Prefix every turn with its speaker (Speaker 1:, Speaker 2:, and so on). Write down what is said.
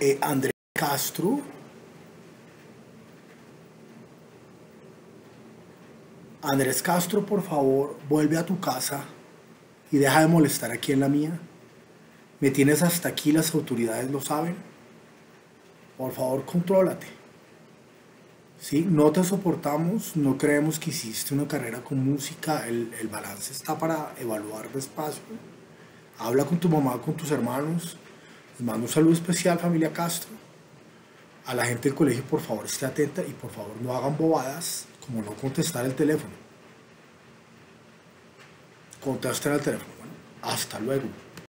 Speaker 1: Andrés Castro. Andrés Castro, por favor, vuelve a tu casa y deja de molestar aquí en la mía. Me tienes hasta aquí, las autoridades lo saben. Por favor, contrólate. ¿Sí? No te soportamos, no creemos que hiciste una carrera con música, el balance está para evaluar despacio. Habla con tu mamá, con tus hermanos. Les mando un saludo especial, familia Castro. A la gente del colegio, por favor, esté atenta y por favor no hagan bobadas como no contestar el teléfono. Contesten al teléfono. Bueno, hasta luego.